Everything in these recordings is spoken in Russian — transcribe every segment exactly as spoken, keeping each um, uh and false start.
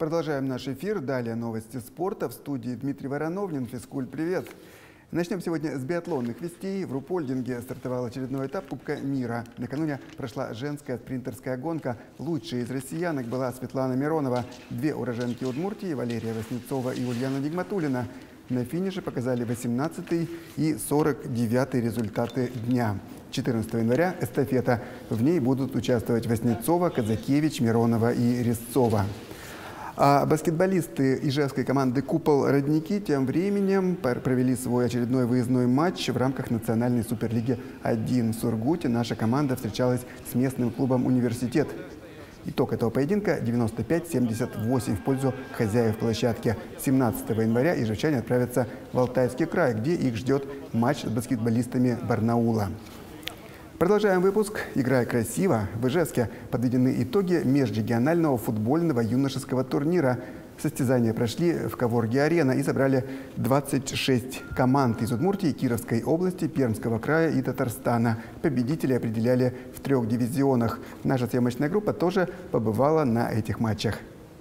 Продолжаем наш эфир. Далее новости спорта. В студии Дмитрий Вороновнин. Физкульт, привет. Начнем сегодня с биатлонных вестей. В Рупольдинге стартовал очередной этап Кубка мира. Накануне прошла женская спринтерская гонка. Лучшей из россиянок была Светлана Миронова. Две уроженки Удмуртии, Валерия Васнецова и Ульяна Нигматуллина, на финише показали восемнадцатый и сорок девятый результаты дня. четырнадцатого января эстафета. В ней будут участвовать Васнецова, Казакевич, Миронова и Резцова. А баскетболисты ижевской команды «Купол-Родники» тем временем провели свой очередной выездной матч в рамках национальной суперлиги один. В Сургуте наша команда встречалась с местным клубом «Университет». Итог этого поединка – девяносто пять семьдесят восемь в пользу хозяев площадки. семнадцатого января ижевчане отправятся в Алтайский край, где их ждет матч с баскетболистами Барнаула. Продолжаем выпуск. «Играй красиво». В Ижевске подведены итоги межрегионального футбольного юношеского турнира. Состязания прошли в Коворге-арена и собрали двадцать шесть команд из Удмуртии, Кировской области, Пермского края и Татарстана. Победители определяли в трех дивизионах. Наша съемочная группа тоже побывала на этих матчах.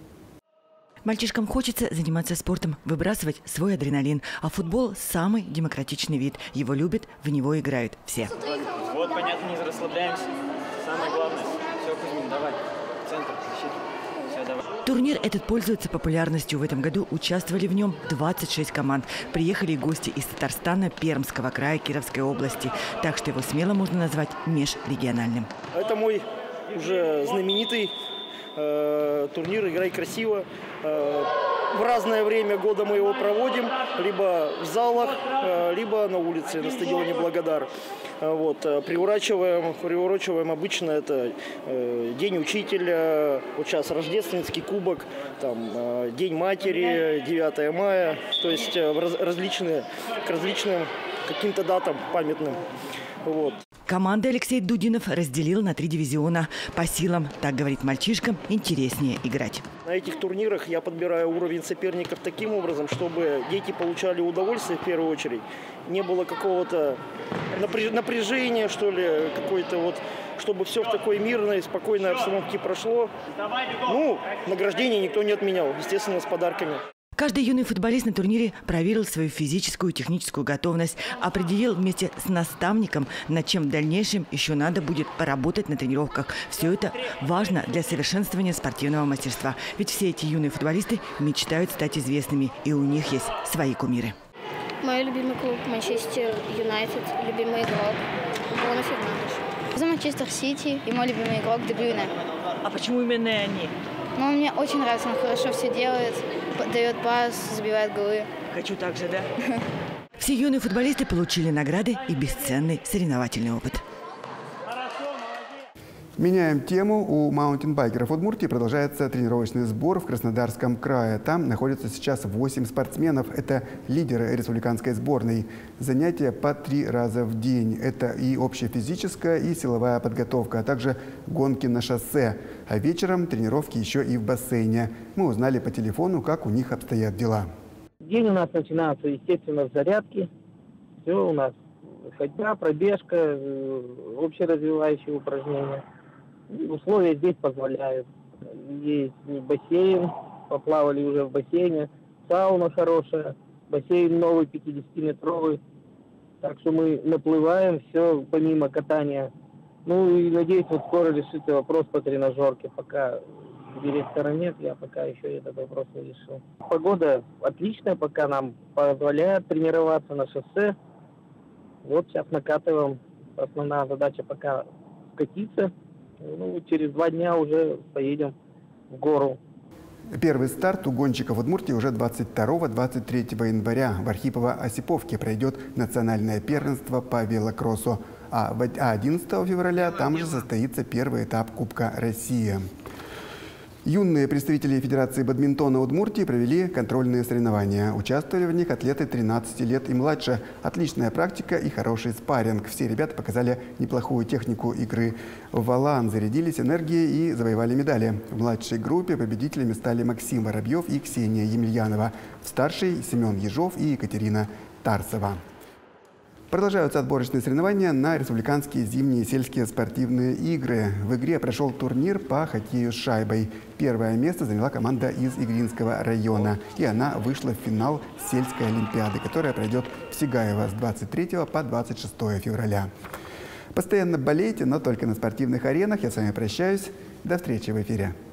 Мальчишкам хочется заниматься спортом, выбрасывать свой адреналин. А футбол – самый демократичный вид. Его любят, в него играют все. Вот, понятно, не расслабляемся. Самое главное. Все, Кузьмин, давай. Центр, защита. Все, давай. Турнир этот пользуется популярностью. В этом году участвовали в нем двадцать шесть команд. Приехали гости из Татарстана, Пермского края, Кировской области. Так что его смело можно назвать межрегиональным. Это мой уже знаменитый э, турнир «Играй красиво». Э, в разное время года мы его проводим. Либо в залах, э, либо на улице, на стадионе «Благодар». Вот, приурачиваем, приурочиваем обычно это э, День учителя, вот сейчас рождественский кубок, там, э, День матери, девятое мая, то есть э, раз, различные, к различным каким-то датам памятным. Вот. Команда Алексей Дудинов разделил на три дивизиона. По силам, так говорит мальчишкам, интереснее играть. На этих турнирах я подбираю уровень соперников таким образом, чтобы дети получали удовольствие в первую очередь. Не было какого-то напряжения, что ли, какой-то вот, чтобы все в такой мирной, спокойной обстановке прошло. Ну, награждение никто не отменял, естественно, с подарками. Каждый юный футболист на турнире проверил свою физическую и техническую готовность, определил вместе с наставником, над чем в дальнейшем еще надо будет поработать на тренировках. Все это важно для совершенствования спортивного мастерства. Ведь все эти юные футболисты мечтают стать известными, и у них есть свои кумиры. Мой любимый клуб Манчестер Юнайтед, любимый игрок Бруно Фернандеш. За Манчестер Сити и мой любимый игрок Де Брюйне. А почему именно они? Ну, мне очень нравится, он хорошо все делает, дает пас, забивает голы. Хочу так же, да? Все юные футболисты получили награды и бесценный соревновательный опыт. Меняем тему. У маунтинбайкеров Удмуртии продолжается тренировочный сбор в Краснодарском крае. Там находится сейчас восемь спортсменов. Это лидеры республиканской сборной. Занятия по три раза в день. Это и общефизическая, и силовая подготовка, а также гонки на шоссе. А вечером тренировки еще и в бассейне. Мы узнали по телефону, как у них обстоят дела. День у нас начинается, естественно, с зарядки. Все у нас ходьба, пробежка, общеразвивающие упражнения. Условия здесь позволяют. Есть бассейн, поплавали уже в бассейне, сауна хорошая, бассейн новый пятидесятиметровый. Так что мы наплываем, все помимо катания. Ну и надеюсь, вот скоро решится вопрос по тренажерке. Пока директора нет, я пока еще этот вопрос не решил. Погода отличная, пока нам позволяет тренироваться на шоссе. Вот сейчас накатываем. Основная задача пока скатиться. Ну, через два дня уже поедем в гору. Первый старт у гонщиков Удмуртии уже двадцать второго — двадцать третьего января. В Архипово-Осиповке пройдет национальное первенство по велокроссу. А одиннадцатого февраля там же состоится первый этап Кубка России. Юные представители Федерации бадминтона Удмуртии провели контрольные соревнования. Участвовали в них атлеты тринадцати лет и младше. Отличная практика и хороший спарринг. Все ребята показали неплохую технику игры. В валан зарядились энергией и завоевали медали. В младшей группе победителями стали Максим Воробьев и Ксения Емельянова. В старшей – Семен Ежов и Екатерина Тарсова. Продолжаются отборочные соревнования на республиканские зимние сельские спортивные игры. В игре прошел турнир по хоккею с шайбой. Первое место заняла команда из Игринского района. И она вышла в финал сельской олимпиады, которая пройдет в Сигаево с двадцать третьего по двадцать шестое февраля. Постоянно болейте, но только на спортивных аренах. Я с вами прощаюсь. До встречи в эфире.